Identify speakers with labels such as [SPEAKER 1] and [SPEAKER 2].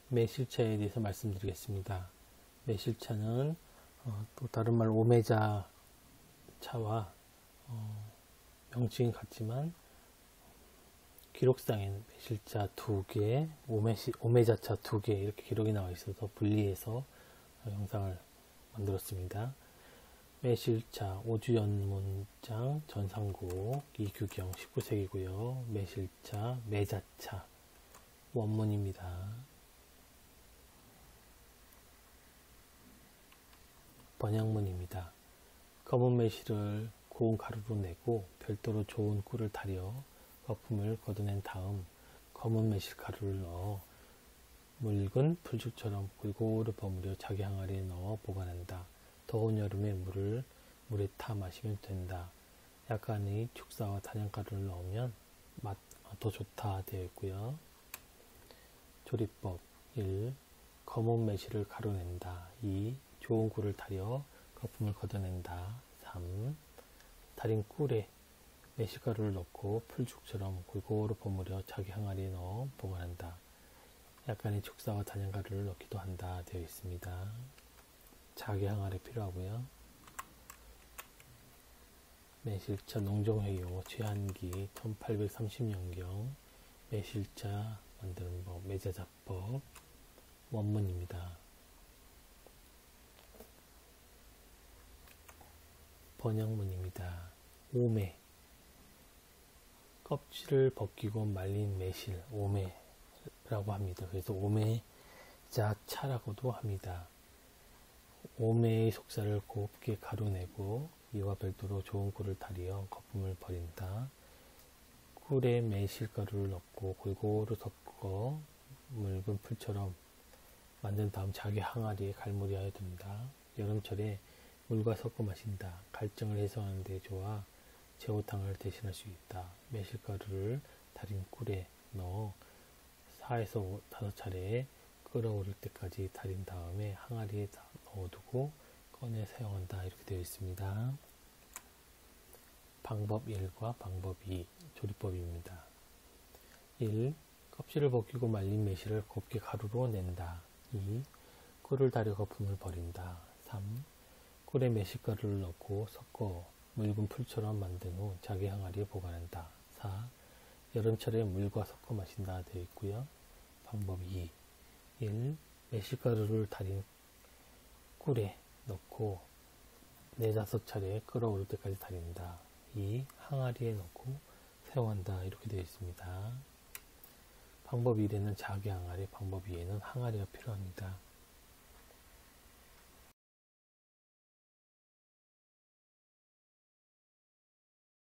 [SPEAKER 1] 매실차에 대해서 말씀드리겠습니다. 매실차는 또 다른 말 오메자 차와 명칭이 같지만 기록상에는 매실차 2개, 오메자차 2개 이렇게 기록이 나와 있어서 분리해서 영상을 만들었습니다. 매실차 오주연문장 전상국 이규경 19세기고요. 매실차 매자차 원문입니다. 번역문입니다. 검은 매실을 고운 가루로 내고 별도로 좋은 꿀을 달여 거품을 걷어낸 다음 검은 매실 가루를 넣어 묽은 풀죽처럼 골고루 버무려 자기 항아리에 넣어 보관한다. 더운 여름에 물에 타 마시면 된다. 약간의 축사와 단연가루를 넣으면 맛 더 좋다 되어 있고요. 조리법 1. 검은 매실을 가루낸다. 2. 좋은 꿀을 달여 거품을 걷어낸다. 3. 달인 꿀에 매실가루를 넣고 풀죽처럼 골고루 버무려 자기 항아리에 넣어 보관한다. 약간의 축사와 단연가루를 넣기도 한다 되어 있습니다. 자기 항아리 필요하고요. 매실차 농정회 용어 최한기 1830년경 매실차 만드는 법 매자자법 원문입니다. 번역문입니다. 오매 껍질을 벗기고 말린 매실 오매라고 합니다. 그래서 오매자차라고도 합니다. 오매의 속살을 곱게 가루내고 이와 별도로 좋은 꿀을 달여 거품을 버린다. 꿀에 매실가루를 넣고 골고루 섞어 묽은 풀처럼 만든 다음 자기 항아리에 갈무리하여 둔다. 여름철에 물과 섞어 마신다. 갈증을 해소하는 데 좋아 제호탕을 대신할 수 있다. 매실가루를 달인 꿀에 넣어 4에서 5차례 끓어오를 때까지 달인 다음에 항아리에 넣어두고 꺼내 사용한다. 이렇게 되어 있습니다. 방법 1과 방법 2 조리법입니다. 1. 껍질을 벗기고 말린 매실을 곱게 가루로 낸다. 2. 꿀을 달여 거품을 버린다. 3. 꿀에 매실가루를 넣고 섞어 묽은 풀처럼 만든 후 자기 항아리에 보관한다. 4. 여름철에 물과 섞어 마신다 되어 있고요. 방법 2. 1. 매실가루를 달인 꿀에 넣고 4-5차례 끓어오를 때까지 달인다. 2. 항아리에 넣고 사용한다. 이렇게 되어 있습니다. 방법 1에는 자기 항아리, 방법 2에는 항아리가 필요합니다.